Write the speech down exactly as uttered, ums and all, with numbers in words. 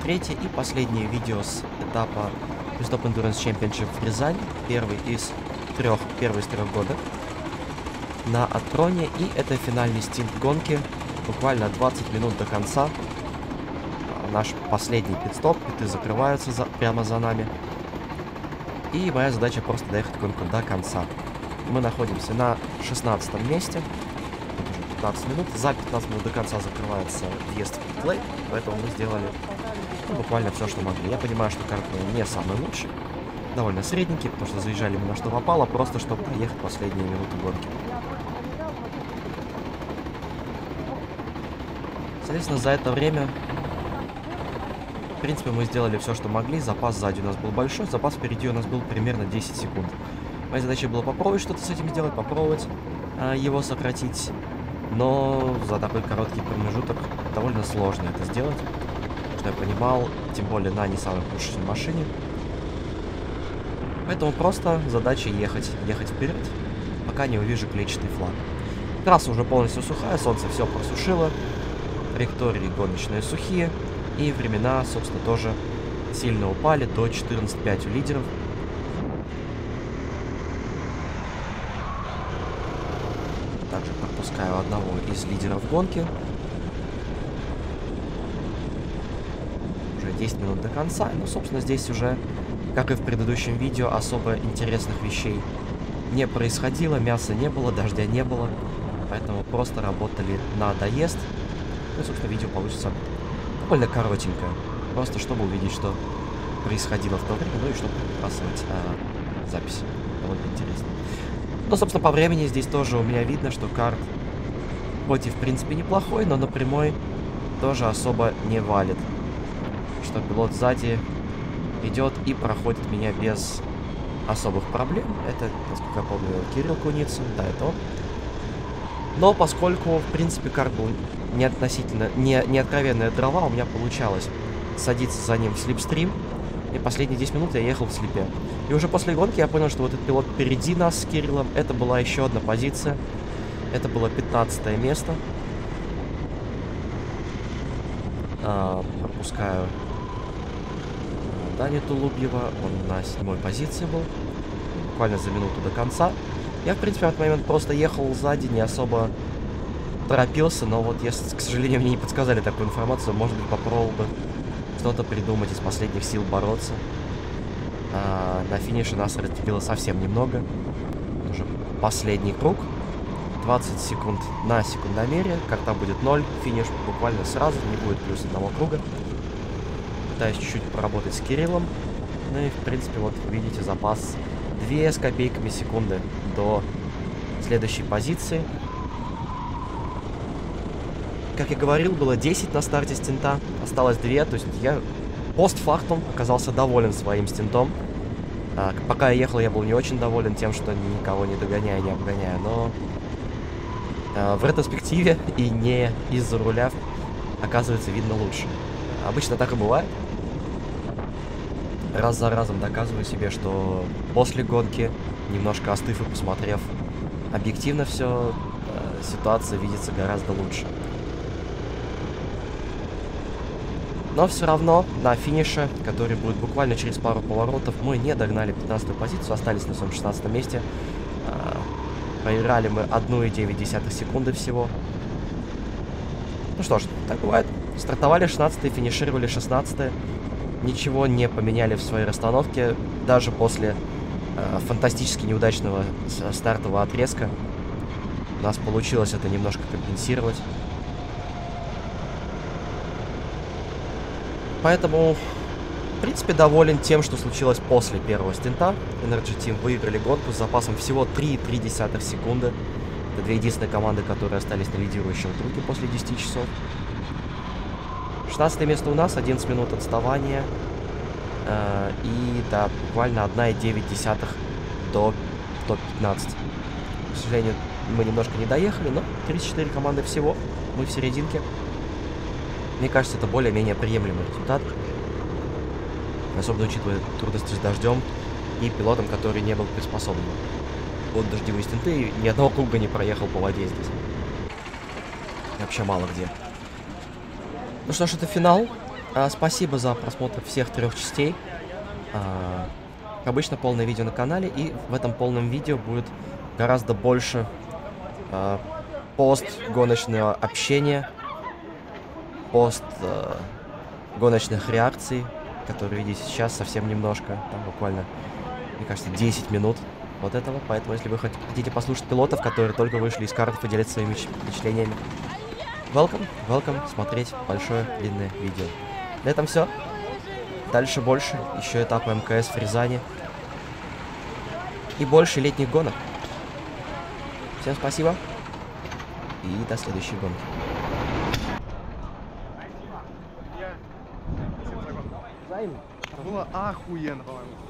третье и последнее видео с этапа Stop Endurance Championship в Рязани. Первый из трех, первый из трех года на Атроне. И это финальный стинт гонки. Буквально двадцать минут до конца. Наш последний пит-стоп. Питы закрываются за, прямо за нами. И моя задача просто доехать гонку до конца. Мы находимся на шестнадцатом месте. Тут уже пятнадцать минут. За пятнадцать минут до конца закрывается въезд в питлейн. Поэтому мы сделали ну, буквально все, что могли. Я понимаю, что карта не самый лучший. Довольно средненький, потому что заезжали мы на что попало, просто чтобы проехать последние минуты гонки. Соответственно, за это время, в принципе, мы сделали все, что могли. Запас сзади у нас был большой, запас впереди у нас был примерно десять секунд. Моя задача была попробовать что-то с этим сделать, попробовать а, его сократить. Но за такой короткий промежуток довольно сложно это сделать. Что я понимал, тем более на не самой пушечной машине. Поэтому просто задача ехать, ехать вперед, пока не увижу клетчатый флаг. Трасса уже полностью сухая, солнце все просушило. Траектории гоночные сухие. И времена, собственно, тоже сильно упали до четырнадцать пять у лидеров. Также пропускаю одного из лидеров гонки. Уже десять минут до конца. Ну, собственно, здесь уже, как и в предыдущем видео, особо интересных вещей не происходило. Мяса не было, дождя не было. Поэтому просто работали на доезд. Ну, собственно, видео получится довольно коротенькое. Просто чтобы увидеть, что происходило в то время, ну и чтобы подбрасывать а, запись. Довольно интересно. Ну, собственно, по времени здесь тоже у меня видно, что карт хоть и в принципе неплохой, но на прямой тоже особо не валит. Что пилот сзади идет и проходит меня без особых проблем. Это, насколько я помню, Кирилл Куницын, да, это он. Но поскольку, в принципе, карт был не относительно, не, не откровенная дрова, у меня получалось садиться за ним в слипстрим. И последние десять минут я ехал в слипе. И уже после гонки я понял, что вот этот пилот впереди нас с Кириллом, это была еще одна позиция. Это было пятнадцатое место. А, пропускаю Дани Тулубьева, он на седьмой позиции был. Буквально за минуту до конца. Я, в принципе, в этот момент просто ехал сзади, не особо торопился, но вот, если, к сожалению, мне не подсказали такую информацию, может быть, попробовал бы что-то придумать, из последних сил бороться. А, на финише нас разделило совсем немного. Уже последний круг. двадцать секунд на секундомере. Карта будет ноль. Финиш буквально сразу, не будет плюс одного круга. Пытаюсь чуть-чуть поработать с Кириллом. Ну и, в принципе, вот видите, запас две с копейками секунды до следующей позиции. Как я говорил, было десять на старте стинта, осталось две, то есть я постфактум оказался доволен своим стинтом. А, пока я ехал, я был не очень доволен тем, что никого не догоняю, не обгоняю, но а, в ретроспективе и не из-за руля, оказывается, видно лучше. Обычно так и бывает. Раз за разом доказываю себе, что после гонки, немножко остыв и посмотрев объективно все, э, ситуация видится гораздо лучше. Но все равно на финише, который будет буквально через пару поворотов, мы не догнали пятнадцатую позицию, остались на своем шестнадцатом месте. Э, проиграли мы одну и девять десятых секунды всего. Ну что ж, так бывает. Стартовали шестнадцатые, финишировали шестнадцатые. Ничего не поменяли в своей расстановке, даже после э, фантастически неудачного стартового отрезка. У нас получилось это немножко компенсировать. Поэтому, в принципе, доволен тем, что случилось после первого стинта. Energy Team выиграли гонку с запасом всего три и три десятых секунды. Это две единственные команды, которые остались на лидирующем круге после десяти часов. шестнадцатое место у нас, одиннадцать минут отставания. Э, и, да, буквально одна и девять десятых до топ пятнадцать. К сожалению, мы немножко не доехали, но тридцать четыре команды всего. Мы в серединке. Мне кажется, это более-менее приемлемый результат. Особенно учитывая трудности с дождем и пилотом, который не был приспособлен. Вот дождевые стенты, и ни одного круга не проехал по воде здесь. Вообще мало где. Ну что ж, это финал. А, спасибо за просмотр всех трех частей. А, как обычно, полное видео на канале, и в этом полном видео будет гораздо больше а, пост-гоночного общения, пост-гоночных реакций, которые видите сейчас, совсем немножко, там буквально, мне кажется, десять минут вот этого. Поэтому, если вы хотите послушать пилотов, которые только вышли из картов и делятся своими впечатлениями, welcome, welcome смотреть большое длинное видео. На этом все. Дальше больше, еще этапы МКС в Рязани. И больше летних гонок. Всем спасибо. И до следующей гонки. Было охуенно, по-моему.